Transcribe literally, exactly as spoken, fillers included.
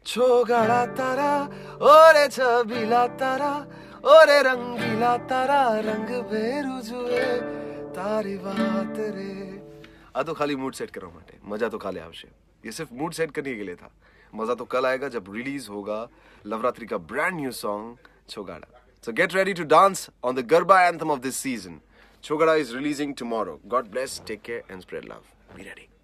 છોગાડા તારા ઓરે છબીલા તારા ઓરે રંગીલા તારા રंग ભેરું જુએ તારી વાત રે. આ तो खाली मूड सेट करने માટે मजा तो काले आवश्य. ये सिर्फ मूड सेट करने के लिए था. मजा तो कल आएगा जब रिलीज होगा लवरात्रि का brand new song Chogada. So get ready to dance on the Garba anthem of this season. Chogada is releasing tomorrow. God bless, take care and spread love. Be ready.